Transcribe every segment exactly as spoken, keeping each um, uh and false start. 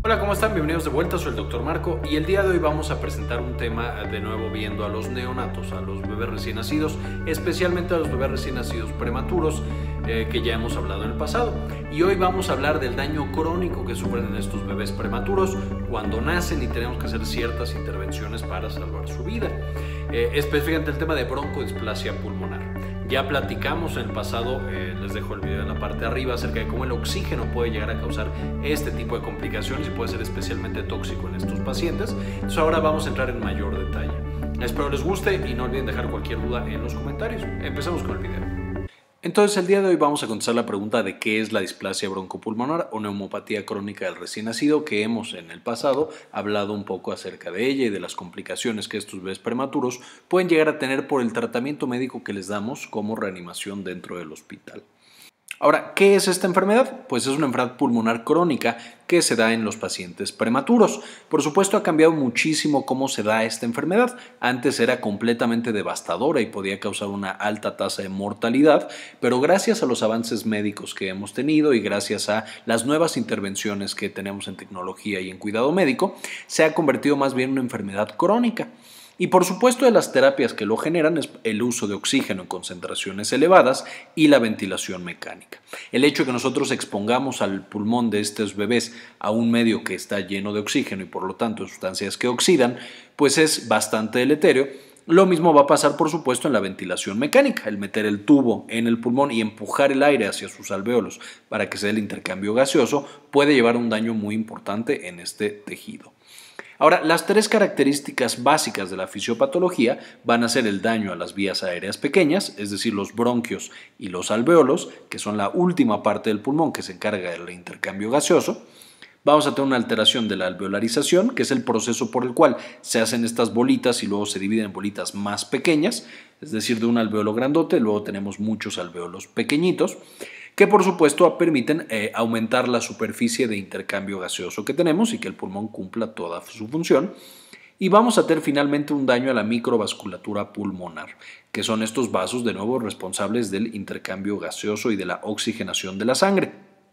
Hola, ¿cómo están? Bienvenidos de vuelta, soy el doctor Marco y el día de hoy vamos a presentar un tema de nuevo viendo a los neonatos, a los bebés recién nacidos, especialmente a los bebés recién nacidos prematuros eh, que ya hemos hablado en el pasado. Y hoy vamos a hablar del daño crónico que sufren estos bebés prematuros cuando nacen y tenemos que hacer ciertas intervenciones para salvar su vida. Eh, específicamente el tema de broncodisplasia pulmonar. Ya platicamos en el pasado, eh, les dejo el video en la parte de arriba, acerca de cómo el oxígeno puede llegar a causar este tipo de complicaciones y puede ser especialmente tóxico en estos pacientes. Entonces ahora vamos a entrar en mayor detalle. Espero les guste y no olviden dejar cualquier duda en los comentarios. Empezamos con el video. Entonces el día de hoy vamos a contestar la pregunta de qué es la displasia broncopulmonar o neumopatía crónica del recién nacido, que hemos en el pasado hablado un poco acerca de ella y de las complicaciones que estos bebés prematuros pueden llegar a tener por el tratamiento médico que les damos como reanimación dentro del hospital. Ahora, ¿qué es esta enfermedad? Pues es una enfermedad pulmonar crónica que se da en los pacientes prematuros. Por supuesto, ha cambiado muchísimo cómo se da esta enfermedad. Antes era completamente devastadora y podía causar una alta tasa de mortalidad, pero gracias a los avances médicos que hemos tenido y gracias a las nuevas intervenciones que tenemos en tecnología y en cuidado médico, se ha convertido más bien en una enfermedad crónica. Y por supuesto de las terapias que lo generan es el uso de oxígeno en concentraciones elevadas y la ventilación mecánica. El hecho de que nosotros expongamos al pulmón de estos bebés a un medio que está lleno de oxígeno y por lo tanto sustancias que oxidan, pues es bastante deleterio. Lo mismo va a pasar, por supuesto, en la ventilación mecánica, el meter el tubo en el pulmón y empujar el aire hacia sus alvéolos para que se dé el intercambio gaseoso puede llevar a un daño muy importante en este tejido. Ahora, las tres características básicas de la fisiopatología van a ser el daño a las vías aéreas pequeñas, es decir, los bronquios y los alvéolos, que son la última parte del pulmón que se encarga del intercambio gaseoso. Vamos a tener una alteración de la alveolarización, que es el proceso por el cual se hacen estas bolitas y luego se dividen en bolitas más pequeñas, es decir, de un alvéolo grandote, luego tenemos muchos alvéolos pequeñitos, que por supuesto permiten eh, aumentar la superficie de intercambio gaseoso que tenemos y que el pulmón cumpla toda su función. Y vamos a tener finalmente un daño a la microvasculatura pulmonar, que son estos vasos de nuevo responsables del intercambio gaseoso y de la oxigenación de la sangre.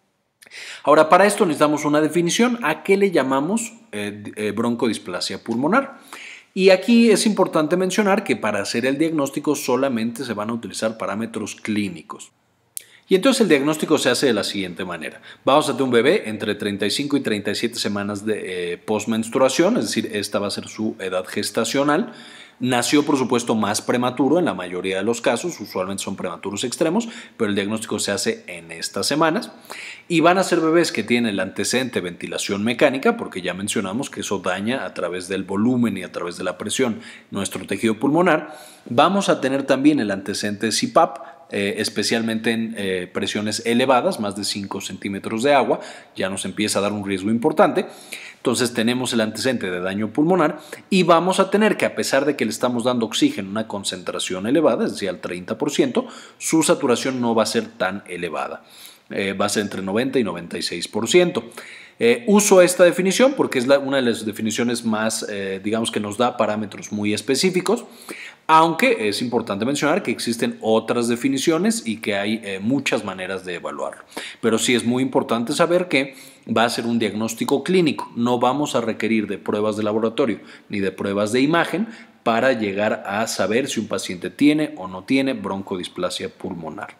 Ahora, para esto necesitamos una definición. ¿A qué le llamamos eh, eh, broncodisplasia pulmonar? Y aquí es importante mencionar que para hacer el diagnóstico solamente se van a utilizar parámetros clínicos. Y entonces el diagnóstico se hace de la siguiente manera. Vamos a tener un bebé entre treinta y cinco y treinta y siete semanas de eh, postmenstruación, es decir, esta va a ser su edad gestacional. Nació, por supuesto, más prematuro en la mayoría de los casos, usualmente son prematuros extremos, pero el diagnóstico se hace en estas semanas. Y van a ser bebés que tienen el antecedente de ventilación mecánica, porque ya mencionamos que eso daña a través del volumen y a través de la presión nuestro tejido pulmonar. Vamos a tener también el antecedente de C P A P, Eh, especialmente en eh, presiones elevadas, más de cinco centímetros de agua, ya nos empieza a dar un riesgo importante. Entonces tenemos el antecedente de daño pulmonar y vamos a tener que, a pesar de que le estamos dando oxígeno en una concentración elevada, es decir, al treinta por ciento, su saturación no va a ser tan elevada. Eh, va a ser entre noventa y noventa y seis por ciento. Eh, uso esta definición porque es la, una de las definiciones más, eh, digamos, que nos da parámetros muy específicos, aunque es importante mencionar que existen otras definiciones y que hay eh, muchas maneras de evaluarlo. Pero sí es muy importante saber que va a ser un diagnóstico clínico, no vamos a requerir de pruebas de laboratorio ni de pruebas de imagen para llegar a saber si un paciente tiene o no tiene broncodisplasia pulmonar.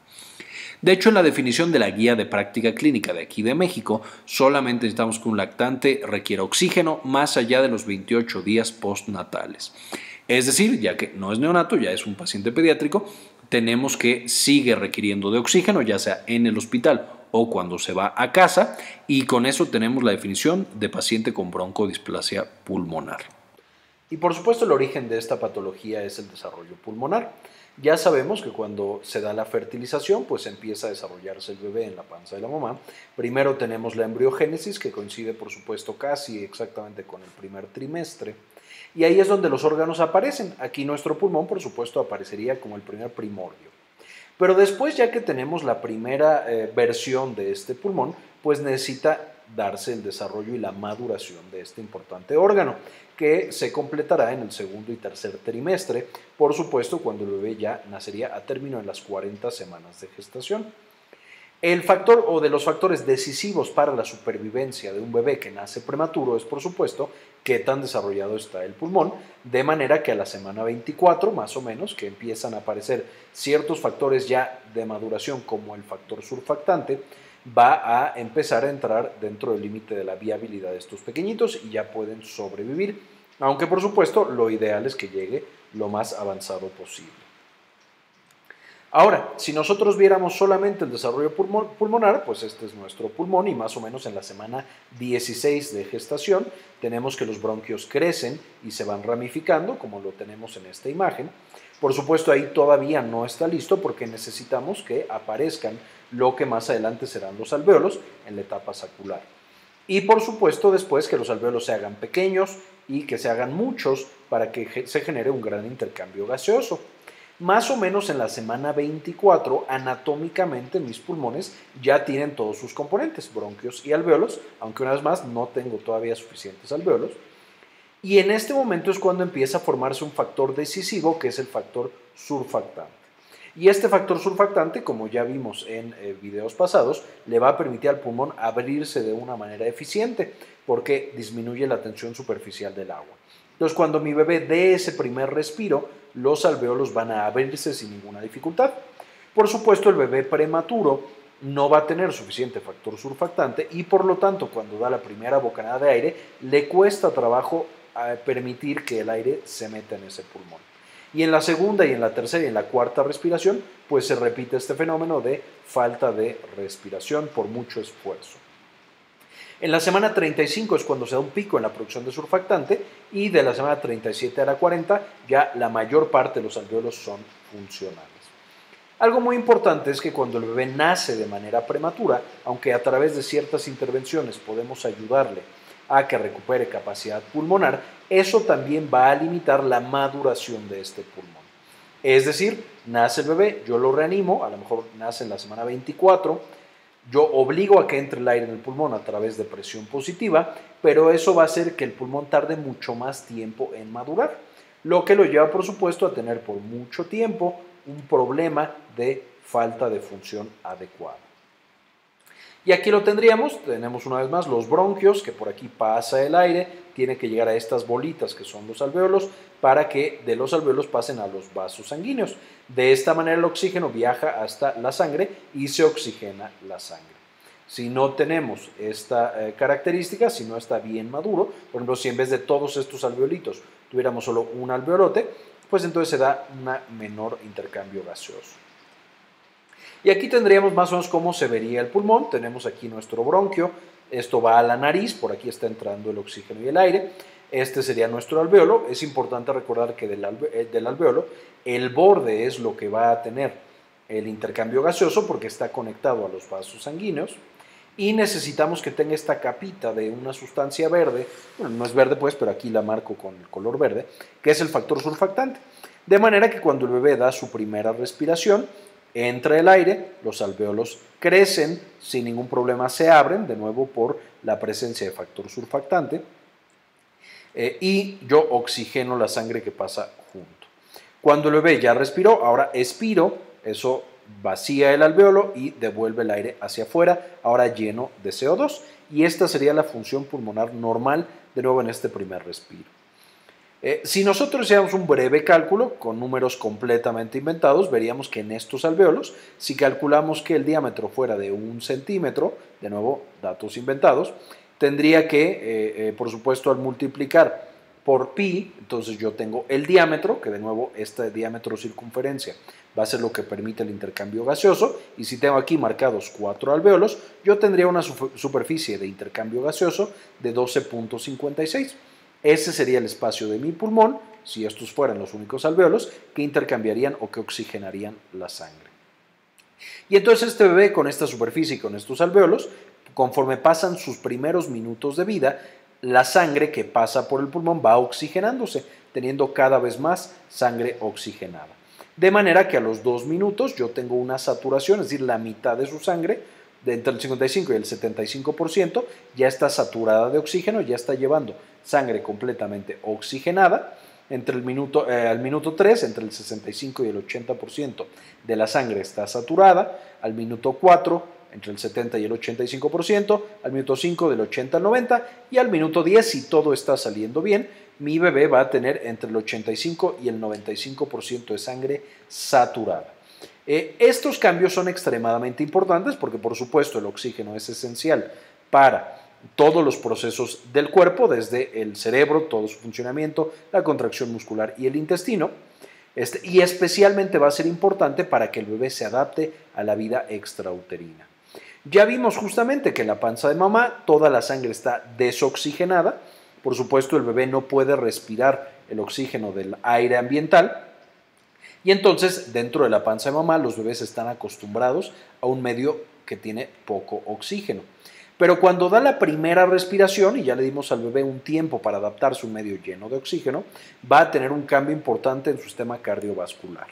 De hecho, en la definición de la guía de práctica clínica de aquí de México, solamente necesitamos que un lactante requiera oxígeno más allá de los veintiocho días postnatales. Es decir, ya que no es neonato, ya es un paciente pediátrico, tenemos que sigue requiriendo de oxígeno, ya sea en el hospital o cuando se va a casa, y con eso tenemos la definición de paciente con broncodisplasia pulmonar. Y por supuesto el origen de esta patología es el desarrollo pulmonar. Ya sabemos que cuando se da la fertilización, pues empieza a desarrollarse el bebé en la panza de la mamá. Primero tenemos la embriogénesis, que coincide por supuesto casi exactamente con el primer trimestre. Y ahí es donde los órganos aparecen. Aquí nuestro pulmón, por supuesto, aparecería como el primer primordio. Pero después, ya que tenemos la primera eh, versión de este pulmón, pues necesita darse el desarrollo y la maduración de este importante órgano, que se completará en el segundo y tercer trimestre, por supuesto, cuando el bebé ya nacería a término de las cuarenta semanas de gestación. El factor o de los factores decisivos para la supervivencia de un bebé que nace prematuro es, por supuesto, qué tan desarrollado está el pulmón, de manera que a la semana veinticuatro, más o menos, que empiezan a aparecer ciertos factores ya de maduración como el factor surfactante, va a empezar a entrar dentro del límite de la viabilidad de estos pequeñitos y ya pueden sobrevivir, aunque por supuesto lo ideal es que llegue lo más avanzado posible. Ahora, si nosotros viéramos solamente el desarrollo pulmonar, pues este es nuestro pulmón y más o menos en la semana dieciséis de gestación tenemos que los bronquios crecen y se van ramificando, como lo tenemos en esta imagen. Por supuesto, ahí todavía no está listo porque necesitamos que aparezcan lo que más adelante serán los alvéolos en la etapa sacular. Y por supuesto, después que los alvéolos se hagan pequeños y que se hagan muchos para que se genere un gran intercambio gaseoso. Más o menos en la semana veinticuatro, anatómicamente mis pulmones ya tienen todos sus componentes, bronquios y alvéolos, aunque una vez más no tengo todavía suficientes alvéolos. Y en este momento es cuando empieza a formarse un factor decisivo que es el factor surfactante. Y este factor surfactante, como ya vimos en eh, videos pasados, le va a permitir al pulmón abrirse de una manera eficiente porque disminuye la tensión superficial del agua. Entonces, cuando mi bebé dé ese primer respiro, los alvéolos van a abrirse sin ninguna dificultad. Por supuesto, el bebé prematuro no va a tener suficiente factor surfactante y por lo tanto, cuando da la primera bocanada de aire, le cuesta trabajo eh, permitir que el aire se meta en ese pulmón. Y en la segunda y en la tercera y en la cuarta respiración, pues se repite este fenómeno de falta de respiración por mucho esfuerzo. En la semana treinta y cinco es cuando se da un pico en la producción de surfactante y de la semana treinta y siete a la cuarenta ya la mayor parte de los alvéolos son funcionales. Algo muy importante es que cuando el bebé nace de manera prematura, aunque a través de ciertas intervenciones podemos ayudarle a que recupere capacidad pulmonar, eso también va a limitar la maduración de este pulmón. Es decir, nace el bebé, yo lo reanimo, a lo mejor nace en la semana veinticuatro, yo obligo a que entre el aire en el pulmón a través de presión positiva, pero eso va a hacer que el pulmón tarde mucho más tiempo en madurar, lo que lo lleva, por supuesto, a tener por mucho tiempo un problema de falta de función adecuada. Y aquí lo tendríamos, tenemos una vez más los bronquios, que por aquí pasa el aire, tiene que llegar a estas bolitas que son los alvéolos, para que de los alvéolos pasen a los vasos sanguíneos. De esta manera el oxígeno viaja hasta la sangre y se oxigena la sangre. Si no tenemos esta eh, característica, si no está bien maduro, por ejemplo, si en vez de todos estos alveolitos tuviéramos solo un alveolote, pues entonces se da un menor intercambio gaseoso. Y aquí tendríamos más o menos cómo se vería el pulmón. Tenemos aquí nuestro bronquio, esto va a la nariz, por aquí está entrando el oxígeno y el aire. Este sería nuestro alvéolo. Es importante recordar que del, alve del alvéolo el borde es lo que va a tener el intercambio gaseoso porque está conectado a los vasos sanguíneos y necesitamos que tenga esta capita de una sustancia verde, bueno, no es verde pues, pero aquí la marco con el color verde, que es el factor surfactante. De manera que cuando el bebé da su primera respiración, entra el aire, los alvéolos crecen, sin ningún problema se abren, de nuevo por la presencia de factor surfactante, eh, y yo oxigeno la sangre que pasa junto. Cuando el bebé ya respiró, ahora expiro, eso vacía el alvéolo y devuelve el aire hacia afuera, ahora lleno de C O dos, y esta sería la función pulmonar normal, de nuevo en este primer respiro. Eh, si nosotros hiciéramos un breve cálculo con números completamente inventados, veríamos que en estos alvéolos, si calculamos que el diámetro fuera de un centímetro, de nuevo datos inventados, tendría que, eh, eh, por supuesto, al multiplicar por pi, entonces yo tengo el diámetro, que de nuevo este diámetro circunferencia va a ser lo que permite el intercambio gaseoso, y si tengo aquí marcados cuatro alvéolos, yo tendría una superficie de intercambio gaseoso de doce punto cincuenta y seis. Ese sería el espacio de mi pulmón, si estos fueran los únicos alvéolos que intercambiarían o que oxigenarían la sangre. Y entonces este bebé con esta superficie y con estos alvéolos, conforme pasan sus primeros minutos de vida, la sangre que pasa por el pulmón va oxigenándose, teniendo cada vez más sangre oxigenada. De manera que a los dos minutos yo tengo una saturación, es decir, la mitad de su sangre, de entre el cincuenta y cinco y el setenta y cinco por ciento, ya está saturada de oxígeno, ya está llevando sangre completamente oxigenada. Entre el minuto, eh, al minuto tres, entre el sesenta y cinco y el ochenta por ciento de la sangre está saturada. Al minuto cuatro entre el setenta y el ochenta y cinco por ciento, al minuto cinco del ochenta al noventa y al minuto diez, si todo está saliendo bien, mi bebé va a tener entre el ochenta y cinco y el noventa y cinco por ciento de sangre saturada. Eh, estos cambios son extremadamente importantes porque, por supuesto, el oxígeno es esencial para todos los procesos del cuerpo, desde el cerebro, todo su funcionamiento, la contracción muscular y el intestino, este, y especialmente va a ser importante para que el bebé se adapte a la vida extrauterina. Ya vimos justamente que en la panza de mamá toda la sangre está desoxigenada. Por supuesto, el bebé no puede respirar el oxígeno del aire ambiental y entonces dentro de la panza de mamá los bebés están acostumbrados a un medio que tiene poco oxígeno. Pero cuando da la primera respiración, y ya le dimos al bebé un tiempo para adaptarse a un medio lleno de oxígeno, va a tener un cambio importante en su sistema cardiovascular.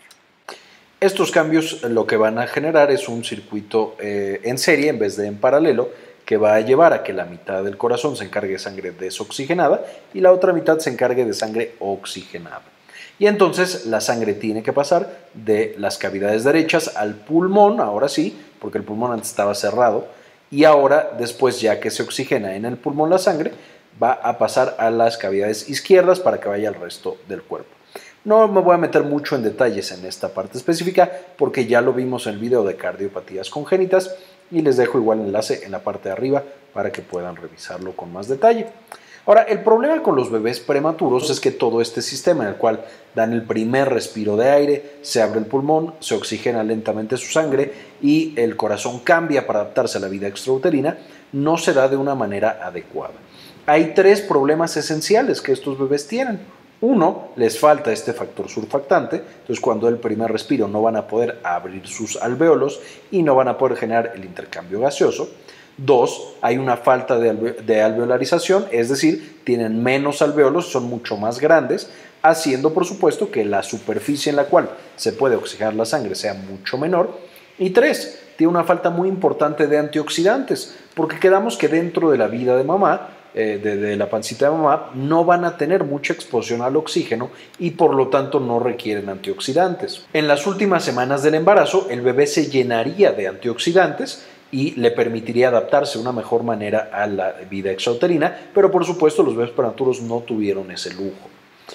Estos cambios lo que van a generar es un circuito eh, en serie en vez de en paralelo, que va a llevar a que la mitad del corazón se encargue de sangre desoxigenada y la otra mitad se encargue de sangre oxigenada. Y entonces la sangre tiene que pasar de las cavidades derechas al pulmón, ahora sí, porque el pulmón antes estaba cerrado, y ahora, después, ya que se oxigena en el pulmón la sangre, va a pasar a las cavidades izquierdas para que vaya al resto del cuerpo. No me voy a meter mucho en detalles en esta parte específica porque ya lo vimos en el video de cardiopatías congénitas y les dejo igual el enlace en la parte de arriba para que puedan revisarlo con más detalle. Ahora, el problema con los bebés prematuros es que todo este sistema en el cual dan el primer respiro de aire, se abre el pulmón, se oxigena lentamente su sangre y el corazón cambia para adaptarse a la vida extrauterina, no se da de una manera adecuada. Hay tres problemas esenciales que estos bebés tienen. Uno, les falta este factor surfactante, entonces cuando el primer respiro no van a poder abrir sus alvéolos y no van a poder generar el intercambio gaseoso. Dos, hay una falta de, alve de alveolarización, es decir, tienen menos alvéolos, son mucho más grandes, haciendo por supuesto que la superficie en la cual se puede oxigenar la sangre sea mucho menor. Y tres, tiene una falta muy importante de antioxidantes, porque quedamos que dentro de la vida de mamá, eh, de, de la pancita de mamá, no van a tener mucha exposición al oxígeno y por lo tanto no requieren antioxidantes. En las últimas semanas del embarazo, el bebé se llenaría de antioxidantes y le permitiría adaptarse de una mejor manera a la vida extrauterina, pero por supuesto los bebés prematuros no tuvieron ese lujo.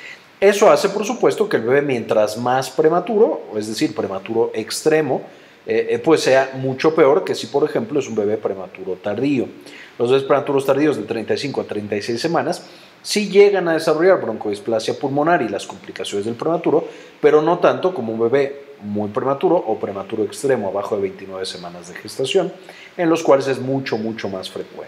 Eso hace por supuesto que el bebé, mientras más prematuro, es decir, prematuro extremo, eh, pues sea mucho peor que si por ejemplo es un bebé prematuro tardío. Los bebés prematuros tardíos de treinta y cinco a treinta y seis semanas sí llegan a desarrollar broncodisplasia pulmonar y las complicaciones del prematuro, pero no tanto como un bebé muy prematuro o prematuro extremo abajo de veintinueve semanas de gestación, en los cuales es mucho, mucho más frecuente.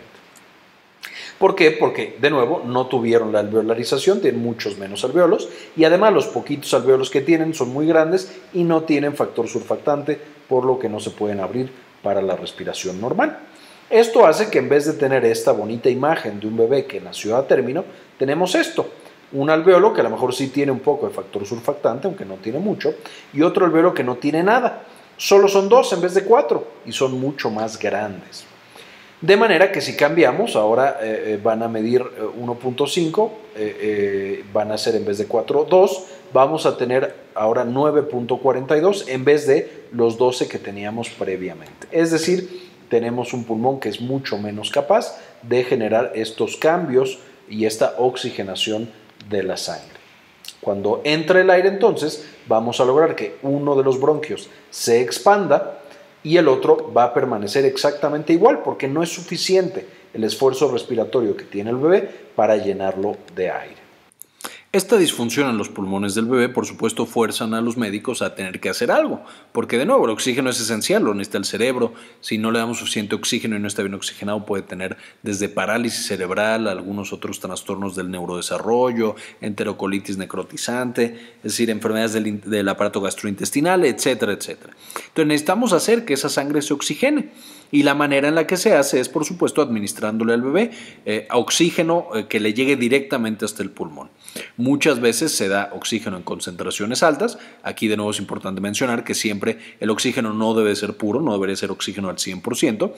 ¿Por qué? Porque, de nuevo, no tuvieron la alveolarización, tienen muchos menos alvéolos y además los poquitos alvéolos que tienen son muy grandes y no tienen factor surfactante, por lo que no se pueden abrir para la respiración normal. Esto hace que en vez de tener esta bonita imagen de un bebé que nació a término, tenemos esto. Un alvéolo que a lo mejor sí tiene un poco de factor surfactante, aunque no tiene mucho, y otro alvéolo que no tiene nada. Solo son dos en vez de cuatro y son mucho más grandes. De manera que si cambiamos, ahora eh, van a medir uno punto cinco, eh, eh, van a ser en vez de cuatro, dos, vamos a tener ahora nueve punto cuarenta y dos en vez de los doce que teníamos previamente. Es decir, tenemos un pulmón que es mucho menos capaz de generar estos cambios y esta oxigenación de la sangre. Cuando entra el aire, entonces vamos a lograr que uno de los bronquios se expanda y el otro va a permanecer exactamente igual porque no es suficiente el esfuerzo respiratorio que tiene el bebé para llenarlo de aire. Esta disfunción en los pulmones del bebé, por supuesto, fuerzan a los médicos a tener que hacer algo, porque de nuevo el oxígeno es esencial, lo necesita el cerebro. Si no le damos suficiente oxígeno y no está bien oxigenado, puede tener desde parálisis cerebral, algunos otros trastornos del neurodesarrollo, enterocolitis necrotizante, es decir, enfermedades del, del aparato gastrointestinal, etcétera, etcétera. Entonces necesitamos hacer que esa sangre se oxigene. Y la manera en la que se hace es, por supuesto, administrándole al bebé eh, oxígeno eh, que le llegue directamente hasta el pulmón. Muchas veces se da oxígeno en concentraciones altas. Aquí de nuevo es importante mencionar que siempre el oxígeno no debe ser puro, no debería ser oxígeno al cien por ciento.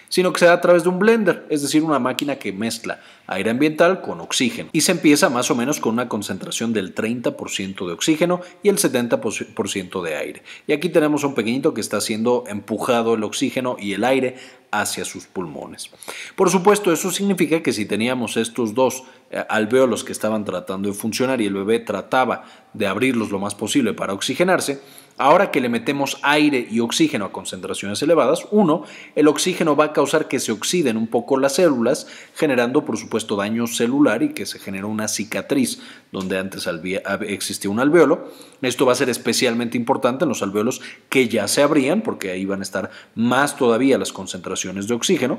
sino que se da a través de un blender, es decir, una máquina que mezcla aire ambiental con oxígeno. Y se empieza más o menos con una concentración del treinta por ciento de oxígeno y el setenta por ciento de aire. Y aquí tenemos un pequeñito que está siendo empujado el oxígeno y el aire hacia sus pulmones. Por supuesto, eso significa que si teníamos estos dos eh, alvéolos que estaban tratando de funcionar y el bebé trataba de abrirlos lo más posible para oxigenarse, ahora que le metemos aire y oxígeno a concentraciones elevadas, uno, el oxígeno va a causar que se oxiden un poco las células, generando por supuesto daño celular y que se genera una cicatriz donde antes existía un alvéolo. Esto va a ser especialmente importante en los alvéolos que ya se abrían, porque ahí van a estar más todavía las concentraciones de oxígeno.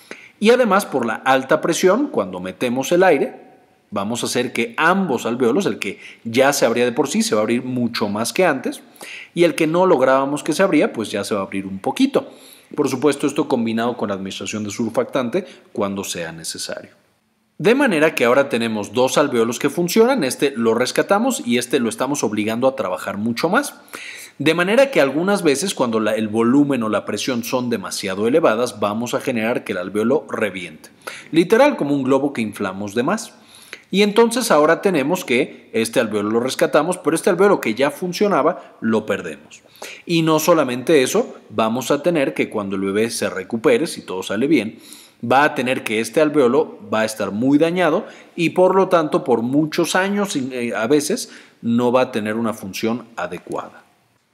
Y además, por la alta presión, cuando metemos el aire, vamos a hacer que ambos alvéolos, el que ya se abría de por sí, se va a abrir mucho más que antes, y el que no lográbamos que se abría, pues ya se va a abrir un poquito. Por supuesto, esto combinado con la administración de surfactante cuando sea necesario. De manera que ahora tenemos dos alvéolos que funcionan, este lo rescatamos y este lo estamos obligando a trabajar mucho más. De manera que algunas veces cuando la, el volumen o la presión son demasiado elevadas, vamos a generar que el alvéolo reviente. Literal, como un globo que inflamos de más. Y entonces ahora tenemos que este alvéolo lo rescatamos, pero este alvéolo que ya funcionaba lo perdemos. Y no solamente eso, vamos a tener que cuando el bebé se recupere, si todo sale bien, va a tener que este alvéolo va a estar muy dañado y por lo tanto por muchos años a veces no va a tener una función adecuada.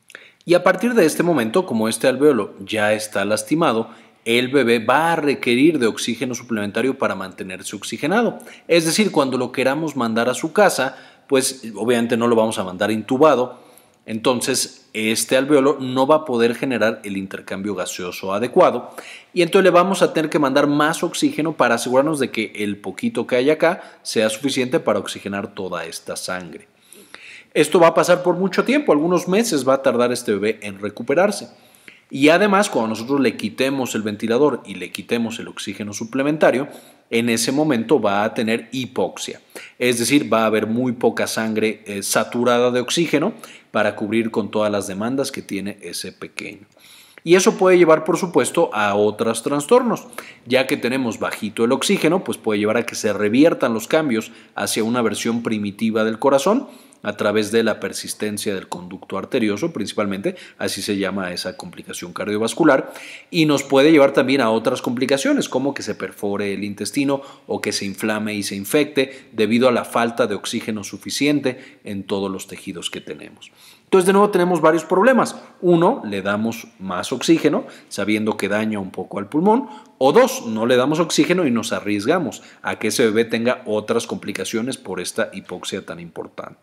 Y a partir de este momento, como este alvéolo ya está lastimado, el bebé va a requerir de oxígeno suplementario para mantenerse oxigenado. Es decir, cuando lo queramos mandar a su casa, pues obviamente no lo vamos a mandar intubado, entonces este alvéolo no va a poder generar el intercambio gaseoso adecuado y entonces le vamos a tener que mandar más oxígeno para asegurarnos de que el poquito que hay acá sea suficiente para oxigenar toda esta sangre. Esto va a pasar por mucho tiempo, algunos meses va a tardar este bebé en recuperarse. Y además, cuando nosotros le quitemos el ventilador y le quitemos el oxígeno suplementario, en ese momento va a tener hipoxia. Es decir, va a haber muy poca sangre eh, saturada de oxígeno para cubrir con todas las demandas que tiene ese pequeño. Y eso puede llevar, por supuesto, a otros trastornos. Ya que tenemos bajito el oxígeno, pues puede llevar a que se reviertan los cambios hacia una versión primitiva del corazón, a través de la persistencia del conducto arterioso, principalmente, así se llama esa complicación cardiovascular, y nos puede llevar también a otras complicaciones, como que se perfore el intestino o que se inflame y se infecte debido a la falta de oxígeno suficiente en todos los tejidos que tenemos. Entonces, de nuevo, tenemos varios problemas. Uno, le damos más oxígeno, sabiendo que daña un poco al pulmón. O dos, no le damos oxígeno y nos arriesgamos a que ese bebé tenga otras complicaciones por esta hipoxia tan importante.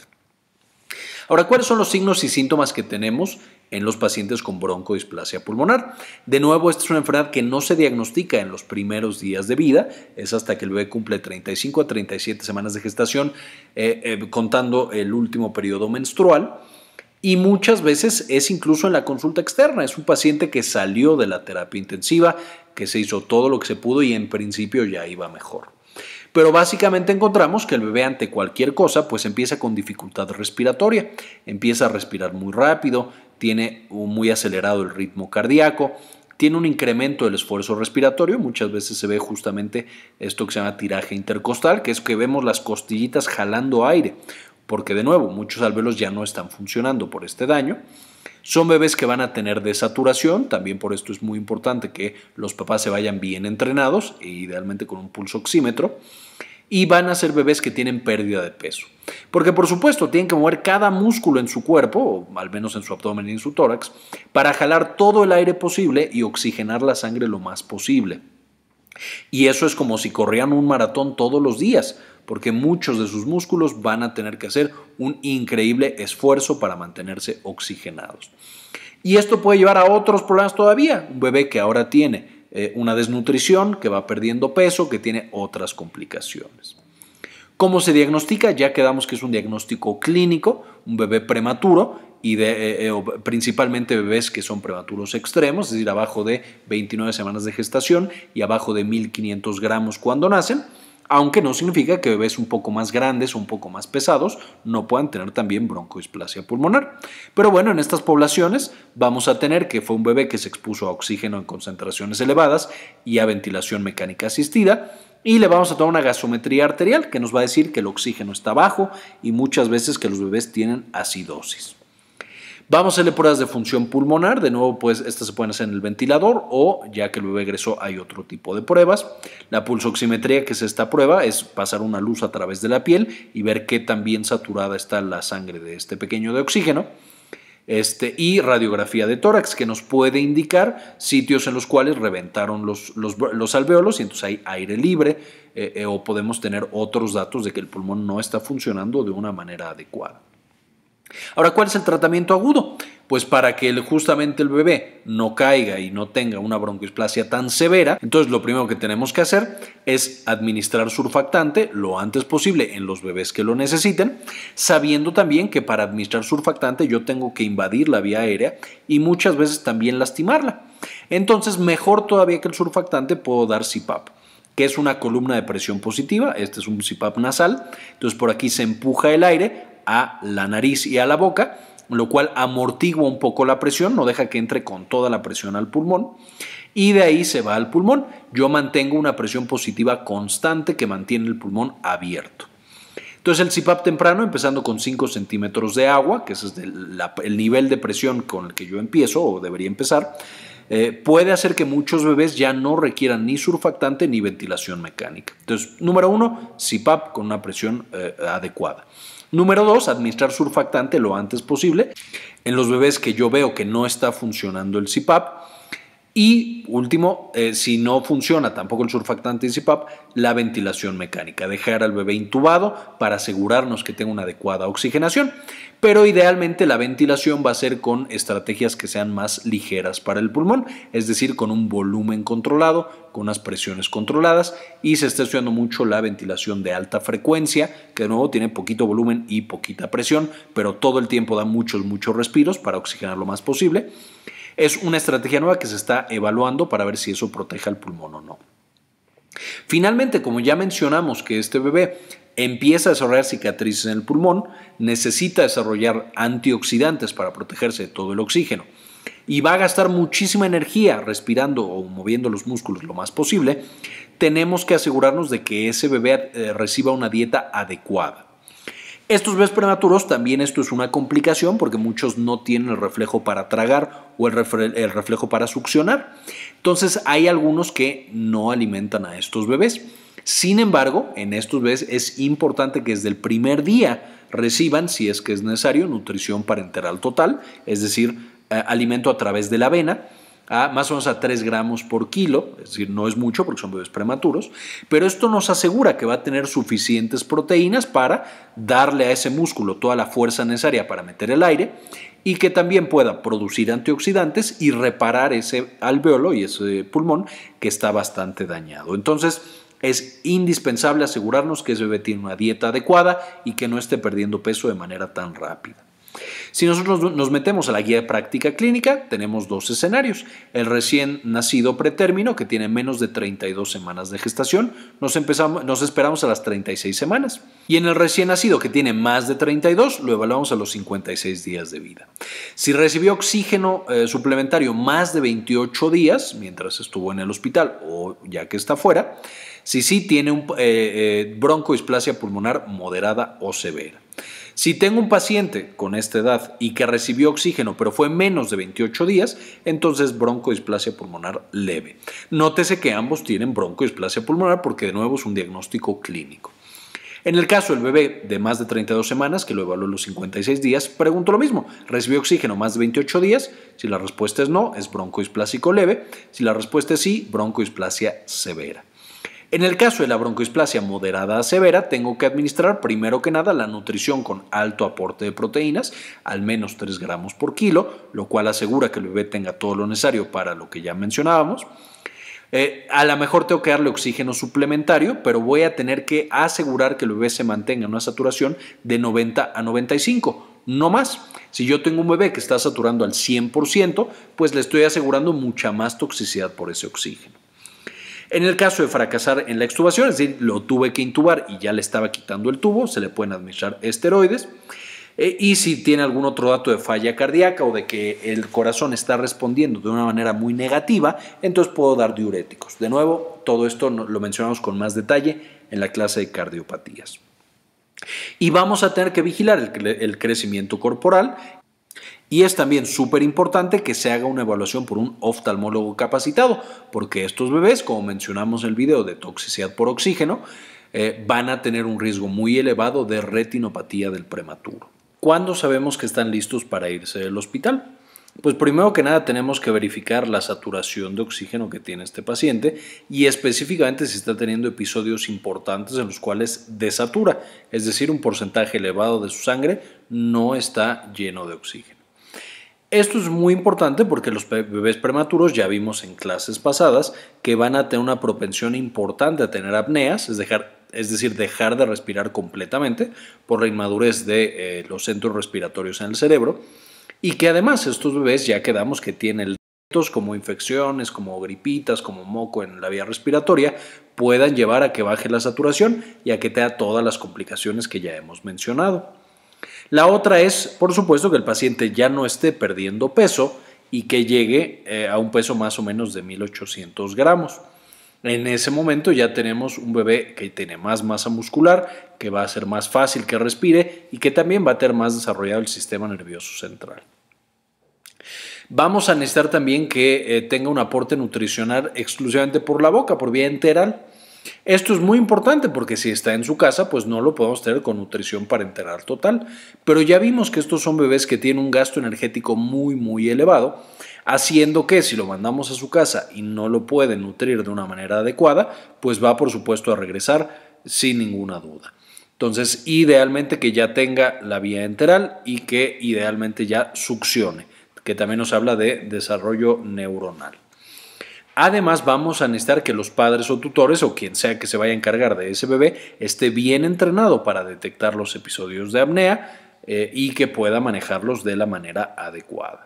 Ahora, ¿cuáles son los signos y síntomas que tenemos en los pacientes con broncodisplasia pulmonar? De nuevo, esta es una enfermedad que no se diagnostica en los primeros días de vida, es hasta que el bebé cumple treinta y cinco a treinta y siete semanas de gestación, eh, eh, contando el último periodo menstrual. Y muchas veces es incluso en la consulta externa. Es un paciente que salió de la terapia intensiva, que se hizo todo lo que se pudo y en principio ya iba mejor. Pero básicamente encontramos que el bebé ante cualquier cosa pues empieza con dificultad respiratoria, empieza a respirar muy rápido, tiene muy acelerado el ritmo cardíaco, tiene un incremento del esfuerzo respiratorio, muchas veces se ve justamente esto que se llama tiraje intercostal, que es que vemos las costillitas jalando aire, porque de nuevo muchos alvéolos ya no están funcionando por este daño. Son bebés que van a tener desaturación, también por esto es muy importante que los papás se vayan bien entrenados, e idealmente con un pulso oxímetro, y van a ser bebés que tienen pérdida de peso. Porque por supuesto tienen que mover cada músculo en su cuerpo, o al menos en su abdomen y en su tórax, para jalar todo el aire posible y oxigenar la sangre lo más posible. Y eso es como si corrieran un maratón todos los días, porque muchos de sus músculos van a tener que hacer un increíble esfuerzo para mantenerse oxigenados. Y esto puede llevar a otros problemas todavía. Un bebé que ahora tiene eh, una desnutrición, que va perdiendo peso, que tiene otras complicaciones. ¿Cómo se diagnostica? Ya quedamos que es un diagnóstico clínico, un bebé prematuro, y de, eh, eh, principalmente bebés que son prematuros extremos, es decir, abajo de veintinueve semanas de gestación y abajo de mil quinientos gramos cuando nacen. aunque no significa que bebés un poco más grandes o un poco más pesados no puedan tener también broncodisplasia pulmonar. Pero bueno, en estas poblaciones vamos a tener que fue un bebé que se expuso a oxígeno en concentraciones elevadas y a ventilación mecánica asistida, y le vamos a tomar una gasometría arterial que nos va a decir que el oxígeno está bajo y muchas veces que los bebés tienen acidosis. Vamos a hacerle pruebas de función pulmonar, de nuevo pues estas se pueden hacer en el ventilador o ya que el bebé egresó hay otro tipo de pruebas. La pulsoximetría, que es esta prueba, es pasar una luz a través de la piel y ver qué tan bien saturada está la sangre de este pequeño de oxígeno. Este, y radiografía de tórax, que nos puede indicar sitios en los cuales reventaron los, los, los alvéolos y entonces hay aire libre eh, eh, o podemos tener otros datos de que el pulmón no está funcionando de una manera adecuada. Ahora, ¿cuál es el tratamiento agudo? Pues para que el, justamente el bebé no caiga y no tenga una broncohisplasia tan severa, entonces lo primero que tenemos que hacer es administrar surfactante lo antes posible en los bebés que lo necesiten, sabiendo también que para administrar surfactante yo tengo que invadir la vía aérea y muchas veces también lastimarla. Entonces, mejor todavía que el surfactante puedo dar C PAP, que es una columna de presión positiva. Este es un C PAP nasal, entonces por aquí se empuja el aire a la nariz y a la boca, lo cual amortigua un poco la presión, no deja que entre con toda la presión al pulmón y de ahí se va al pulmón. Yo mantengo una presión positiva constante que mantiene el pulmón abierto. Entonces el C PAP temprano, empezando con cinco centímetros de agua, que ese es el, la, el nivel de presión con el que yo empiezo o debería empezar, eh, puede hacer que muchos bebés ya no requieran ni surfactante ni ventilación mecánica. Entonces, número uno, C PAP con una presión eh, adecuada. Número dos, administrar surfactante lo antes posible en los bebés que yo veo que no está funcionando el C PAP. Y último, eh, si no funciona tampoco el surfactante y C PAP, la ventilación mecánica, dejar al bebé intubado para asegurarnos que tenga una adecuada oxigenación. Pero idealmente la ventilación va a ser con estrategias que sean más ligeras para el pulmón, es decir, con un volumen controlado, con unas presiones controladas, y se está estudiando mucho la ventilación de alta frecuencia, que de nuevo tiene poquito volumen y poquita presión, pero todo el tiempo da muchos, muchos respiros para oxigenar lo más posible. Es una estrategia nueva que se está evaluando para ver si eso protege al pulmón o no. Finalmente, como ya mencionamos que este bebé empieza a desarrollar cicatrices en el pulmón, necesita desarrollar antioxidantes para protegerse de todo el oxígeno y va a gastar muchísima energía respirando o moviendo los músculos lo más posible, tenemos que asegurarnos de que ese bebé eh, reciba una dieta adecuada. Estos bebés prematuros también esto es una complicación porque muchos no tienen el reflejo para tragar o el, refle el reflejo para succionar. Entonces hay algunos que no alimentan a estos bebés. Sin embargo, en estos bebés es importante que desde el primer día reciban, si es que es necesario, nutrición parenteral total, es decir, eh, alimento a través de la avena, a más o menos a tres gramos por kilo, es decir, no es mucho porque son bebés prematuros, pero esto nos asegura que va a tener suficientes proteínas para darle a ese músculo toda la fuerza necesaria para meter el aire y que también pueda producir antioxidantes y reparar ese alvéolo y ese pulmón que está bastante dañado. Entonces, es indispensable asegurarnos que ese bebé tiene una dieta adecuada y que no esté perdiendo peso de manera tan rápida. Si nosotros nos metemos a la guía de práctica clínica, tenemos dos escenarios. El recién nacido pretérmino, que tiene menos de treinta y dos semanas de gestación, nos, empezamos, nos esperamos a las treinta y seis semanas. Y en el recién nacido, que tiene más de treinta y dos, lo evaluamos a los cincuenta y seis días de vida. Si recibió oxígeno eh, suplementario más de veintiocho días, mientras estuvo en el hospital o ya que está fuera, si sí tiene un, eh, eh, broncohisplasia pulmonar moderada o severa. Si tengo un paciente con esta edad y que recibió oxígeno pero fue menos de veintiocho días, entonces broncohisplasia pulmonar leve. Nótese que ambos tienen broncohisplasia pulmonar porque de nuevo es un diagnóstico clínico. En el caso del bebé de más de treinta y dos semanas, que lo evaluó en los cincuenta y seis días, pregunto lo mismo. ¿Recibió oxígeno más de veintiocho días? Si la respuesta es no, es broncohisplásico leve. Si la respuesta es sí, broncohisplasia severa. En el caso de la broncohisplasia moderada a severa, tengo que administrar primero que nada la nutrición con alto aporte de proteínas, al menos tres gramos por kilo, lo cual asegura que el bebé tenga todo lo necesario para lo que ya mencionábamos. Eh, a lo mejor tengo que darle oxígeno suplementario, pero voy a tener que asegurar que el bebé se mantenga en una saturación de noventa a noventa y cinco, no más. Si yo tengo un bebé que está saturando al cien por ciento, pues le estoy asegurando mucha más toxicidad por ese oxígeno. En el caso de fracasar en la extubación, es decir, lo tuve que intubar y ya le estaba quitando el tubo, se le pueden administrar esteroides. Eh, y si tiene algún otro dato de falla cardíaca o de que el corazón está respondiendo de una manera muy negativa, entonces puedo dar diuréticos. De nuevo, todo esto lo mencionamos con más detalle en la clase de cardiopatías. Y vamos a tener que vigilar el, el crecimiento corporal. Y es también súper importante que se haga una evaluación por un oftalmólogo capacitado, porque estos bebés, como mencionamos en el video de toxicidad por oxígeno, eh, van a tener un riesgo muy elevado de retinopatía del prematuro. ¿Cuándo sabemos que están listos para irse del hospital? Pues primero que nada tenemos que verificar la saturación de oxígeno que tiene este paciente y específicamente si está teniendo episodios importantes en los cuales desatura, es decir, un porcentaje elevado de su sangre no está lleno de oxígeno. Esto es muy importante porque los bebés prematuros, ya vimos en clases pasadas, que van a tener una propensión importante a tener apneas, es, dejar, es decir, dejar de respirar completamente por la inmadurez de eh, los centros respiratorios en el cerebro, y que además estos bebés ya quedamos que tienen retos como infecciones, como gripitas, como moco en la vía respiratoria, puedan llevar a que baje la saturación y a que tenga todas las complicaciones que ya hemos mencionado. La otra es, por supuesto, que el paciente ya no esté perdiendo peso y que llegue eh, a un peso más o menos de mil ochocientos gramos. En ese momento ya tenemos un bebé que tiene más masa muscular, que va a ser más fácil que respire y que también va a tener más desarrollado el sistema nervioso central. Vamos a necesitar también que eh, tenga un aporte nutricional exclusivamente por la boca, por vía enteral. Esto es muy importante porque si está en su casa, pues no lo podemos tener con nutrición parenteral total. Pero ya vimos que estos son bebés que tienen un gasto energético muy, muy elevado, haciendo que si lo mandamos a su casa y no lo pueden nutrir de una manera adecuada, pues va por supuesto a regresar sin ninguna duda. Entonces, idealmente que ya tenga la vía enteral y que idealmente ya succione, que también nos habla de desarrollo neuronal. Además, vamos a necesitar que los padres o tutores o quien sea que se vaya a encargar de ese bebé esté bien entrenado para detectar los episodios de apnea eh, y que pueda manejarlos de la manera adecuada.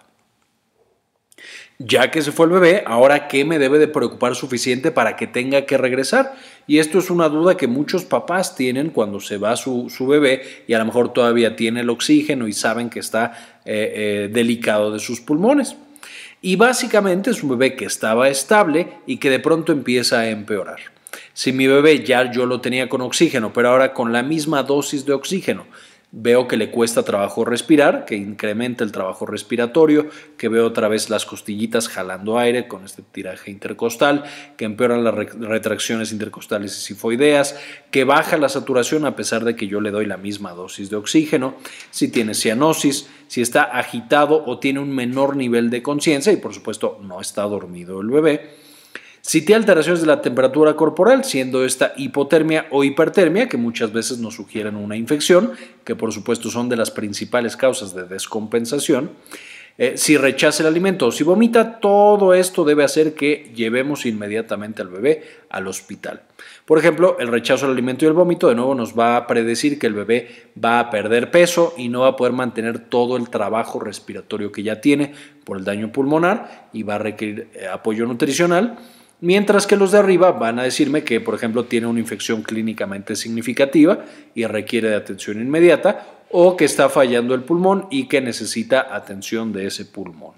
Ya que se fue el bebé, ahora ¿qué me debe de preocupar suficiente para que tenga que regresar? Y esto es una duda que muchos papás tienen cuando se va su, su bebé y a lo mejor todavía tiene el oxígeno y saben que está eh, eh, delicado de sus pulmones. Y básicamente es un bebé que estaba estable y que de pronto empieza a empeorar. Si mi bebé ya yo lo tenía con oxígeno, pero ahora con la misma dosis de oxígeno, veo que le cuesta trabajo respirar, que incrementa el trabajo respiratorio, que veo otra vez las costillitas jalando aire con este tiraje intercostal, que empeoran las retracciones intercostales y sifoideas, que baja la saturación a pesar de que yo le doy la misma dosis de oxígeno, si tiene cianosis, si está agitado o tiene un menor nivel de conciencia y por supuesto no está dormido el bebé. Si tiene alteraciones de la temperatura corporal, siendo esta hipotermia o hipertermia, que muchas veces nos sugieren una infección, que por supuesto son de las principales causas de descompensación. Eh, si rechaza el alimento o si vomita, todo esto debe hacer que llevemos inmediatamente al bebé al hospital. Por ejemplo, el rechazo al alimento y el vómito de nuevo nos va a predecir que el bebé va a perder peso y no va a poder mantener todo el trabajo respiratorio que ya tiene por el daño pulmonar y va a requerir eh, apoyo nutricional. Mientras que los de arriba van a decirme que, por ejemplo, tiene una infección clínicamente significativa y requiere de atención inmediata o que está fallando el pulmón y que necesita atención de ese pulmón.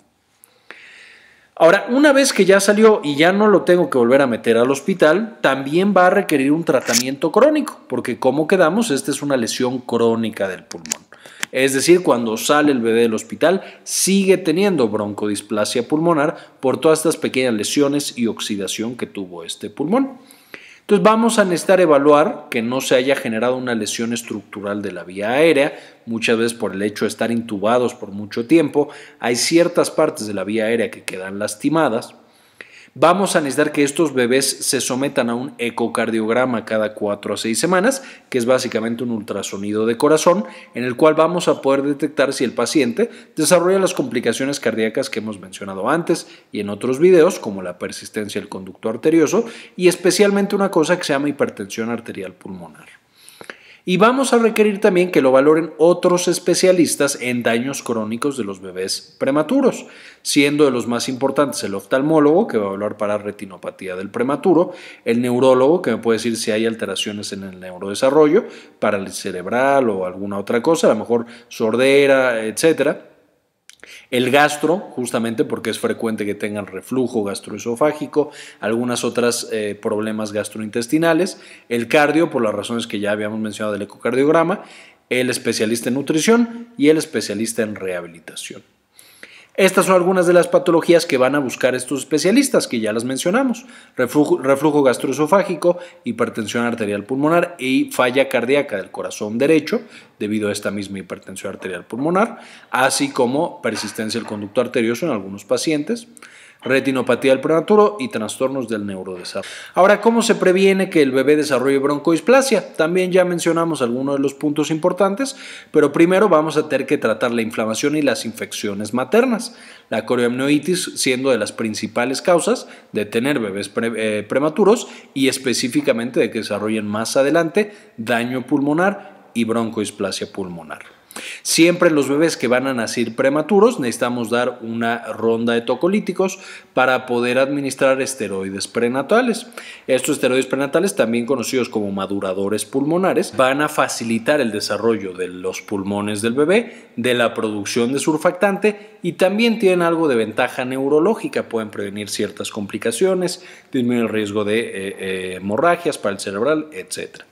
Ahora, una vez que ya salió y ya no lo tengo que volver a meter al hospital, también va a requerir un tratamiento crónico, porque como quedamos, esta es una lesión crónica del pulmón. Es decir, cuando sale el bebé del hospital, sigue teniendo broncodisplasia pulmonar por todas estas pequeñas lesiones y oxidación que tuvo este pulmón. Entonces vamos a necesitar evaluar que no se haya generado una lesión estructural de la vía aérea, muchas veces por el hecho de estar intubados por mucho tiempo, hay ciertas partes de la vía aérea que quedan lastimadas. Vamos a necesitar que estos bebés se sometan a un ecocardiograma cada cuatro a seis semanas, que es básicamente un ultrasonido de corazón, en el cual vamos a poder detectar si el paciente desarrolla las complicaciones cardíacas que hemos mencionado antes y en otros videos, como la persistencia del conducto arterioso y especialmente una cosa que se llama hipertensión arterial pulmonar. Y vamos a requerir también que lo valoren otros especialistas en daños crónicos de los bebés prematuros, siendo de los más importantes el oftalmólogo, que va a evaluar para retinopatía del prematuro, el neurólogo, que me puede decir si hay alteraciones en el neurodesarrollo, parálisis cerebral o alguna otra cosa, a lo mejor sordera, etcétera. El gastro, justamente porque es frecuente que tengan reflujo gastroesofágico, algunas otras eh, problemas gastrointestinales. El cardio, por las razones que ya habíamos mencionado del ecocardiograma. El especialista en nutrición y el especialista en rehabilitación. Estas son algunas de las patologías que van a buscar estos especialistas, que ya las mencionamos: reflujo, reflujo gastroesofágico, hipertensión arterial pulmonar y falla cardíaca del corazón derecho debido a esta misma hipertensión arterial pulmonar, así como persistencia del conducto arterioso en algunos pacientes, retinopatía del prematuro y trastornos del neurodesarrollo. Ahora, ¿cómo se previene que el bebé desarrolle broncoisplasia? También ya mencionamos algunos de los puntos importantes, pero primero vamos a tener que tratar la inflamación y las infecciones maternas, la corioamnionitis siendo de las principales causas de tener bebés pre, eh, prematuros y específicamente de que desarrollen más adelante daño pulmonar y broncoisplasia pulmonar. Siempre en los bebés que van a nacer prematuros necesitamos dar una ronda de tocolíticos para poder administrar esteroides prenatales. Estos esteroides prenatales, también conocidos como maduradores pulmonares, van a facilitar el desarrollo de los pulmones del bebé, de la producción de surfactante y también tienen algo de ventaja neurológica, pueden prevenir ciertas complicaciones, disminuir el riesgo de eh, eh, hemorragias para el cerebral, etcétera.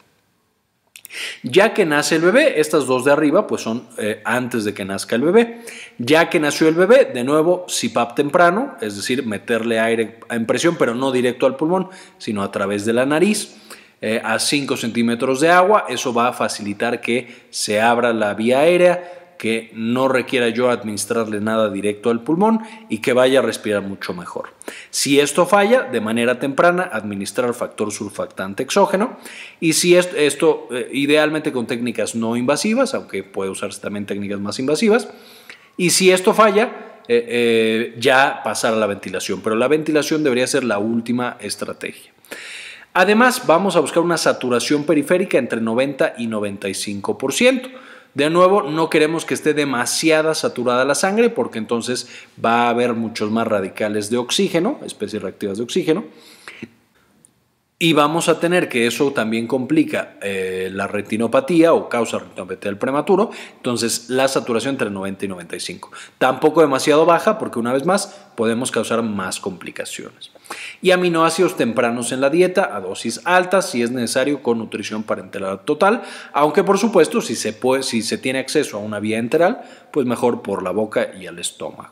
Ya que nace el bebé, estas dos de arriba pues son eh, antes de que nazca el bebé. Ya que nació el bebé, de nuevo C PAP temprano, es decir, meterle aire en presión, pero no directo al pulmón, sino a través de la nariz, eh, a cinco centímetros de agua. Eso va a facilitar que se abra la vía aérea, que no requiera yo administrarle nada directo al pulmón y que vaya a respirar mucho mejor. Si esto falla, de manera temprana, administrar factor surfactante exógeno, y si esto, esto eh, idealmente con técnicas no invasivas, aunque puede usarse también técnicas más invasivas, y si esto falla, eh, eh, ya pasar a la ventilación, pero la ventilación debería ser la última estrategia. Además, vamos a buscar una saturación periférica entre noventa y noventa y cinco por ciento. De nuevo, no queremos que esté demasiada saturada la sangre porque entonces va a haber muchos más radicales de oxígeno, especies reactivas de oxígeno, y vamos a tener que eso también complica eh, la retinopatía o causa retinopatía del prematuro. Entonces la saturación entre noventa y noventa y cinco. Tampoco demasiado baja porque una vez más podemos causar más complicaciones. Y aminoácidos tempranos en la dieta a dosis altas si es necesario con nutrición parenteral total, aunque por supuesto si se, puede, si se tiene acceso a una vía enteral, pues mejor por la boca y el estómago.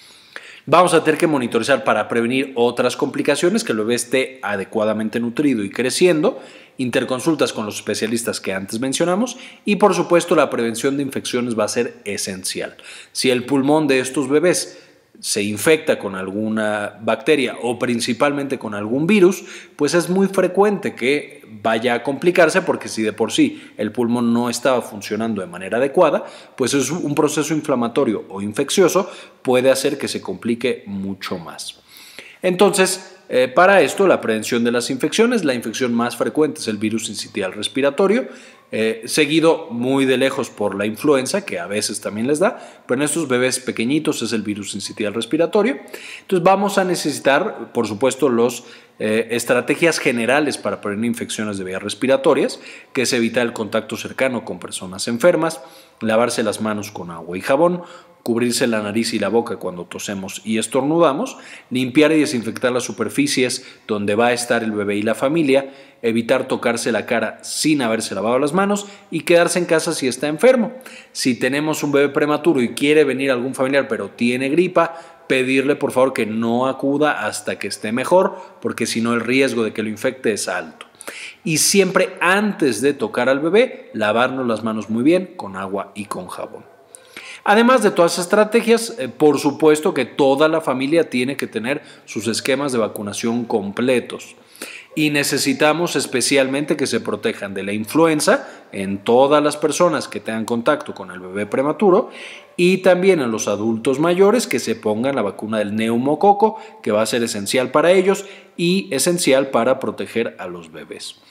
Vamos a tener que monitorizar para prevenir otras complicaciones, que el bebé esté adecuadamente nutrido y creciendo, interconsultas con los especialistas que antes mencionamos y por supuesto la prevención de infecciones va a ser esencial. Si el pulmón de estos bebés se infecta con alguna bacteria o principalmente con algún virus, pues es muy frecuente que vaya a complicarse porque si de por sí el pulmón no estaba funcionando de manera adecuada, pues es un proceso inflamatorio o infeccioso puede hacer que se complique mucho más. Entonces, eh, para esto, la prevención de las infecciones, la infección más frecuente es el virus sincitial respiratorio, Eh, seguido muy de lejos por la influenza, que a veces también les da, pero en estos bebés pequeñitos es el virus sincitial respiratorio. Entonces vamos a necesitar, por supuesto, las eh, estrategias generales para prevenir infecciones de vías respiratorias, que es evitar el contacto cercano con personas enfermas, lavarse las manos con agua y jabón, cubrirse la nariz y la boca cuando tosemos y estornudamos, limpiar y desinfectar las superficies donde va a estar el bebé y la familia, evitar tocarse la cara sin haberse lavado las manos y quedarse en casa si está enfermo. Si tenemos un bebé prematuro y quiere venir algún familiar pero tiene gripa, pedirle por favor que no acuda hasta que esté mejor, porque si no el riesgo de que lo infecte es alto. Y siempre antes de tocar al bebé, lavarnos las manos muy bien con agua y con jabón. Además de todas las estrategias, eh, por supuesto que toda la familia tiene que tener sus esquemas de vacunación completos. Y necesitamos especialmente que se protejan de la influenza en todas las personas que tengan contacto con el bebé prematuro y también en los adultos mayores que se pongan la vacuna del neumococo, que va a ser esencial para ellos y esencial para proteger a los bebés.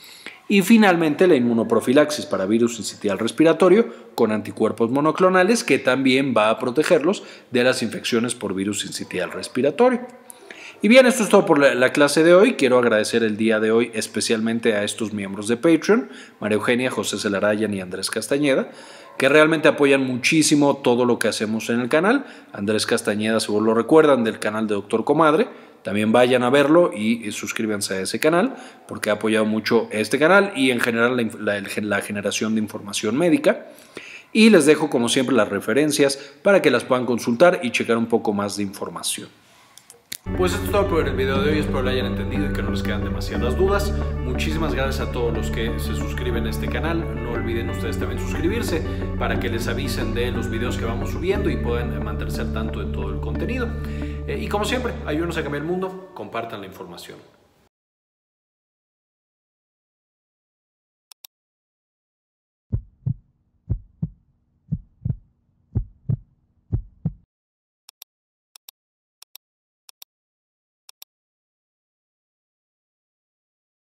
Y finalmente la inmunoprofilaxis para virus sincitial respiratorio con anticuerpos monoclonales que también va a protegerlos de las infecciones por virus sincitial respiratorio. Y bien, esto es todo por la, la clase de hoy. Quiero agradecer el día de hoy especialmente a estos miembros de Patreon, María Eugenia, José Celarayan y Andrés Castañeda, que realmente apoyan muchísimo todo lo que hacemos en el canal. Andrés Castañeda, seguro lo recuerdan, del canal de Doctor Comadre. También vayan a verlo y suscríbanse a ese canal porque ha apoyado mucho este canal y en general la, la, la generación de información médica. Y les dejo como siempre las referencias para que las puedan consultar y checar un poco más de información. Pues esto es todo por el video de hoy, espero lo hayan entendido y que no les quedan demasiadas dudas. Muchísimas gracias a todos los que se suscriben a este canal. No olviden ustedes también suscribirse para que les avisen de los videos que vamos subiendo y puedan mantenerse al tanto de todo el contenido. Eh, y como siempre, ayúdenos a cambiar el mundo, compartan la información.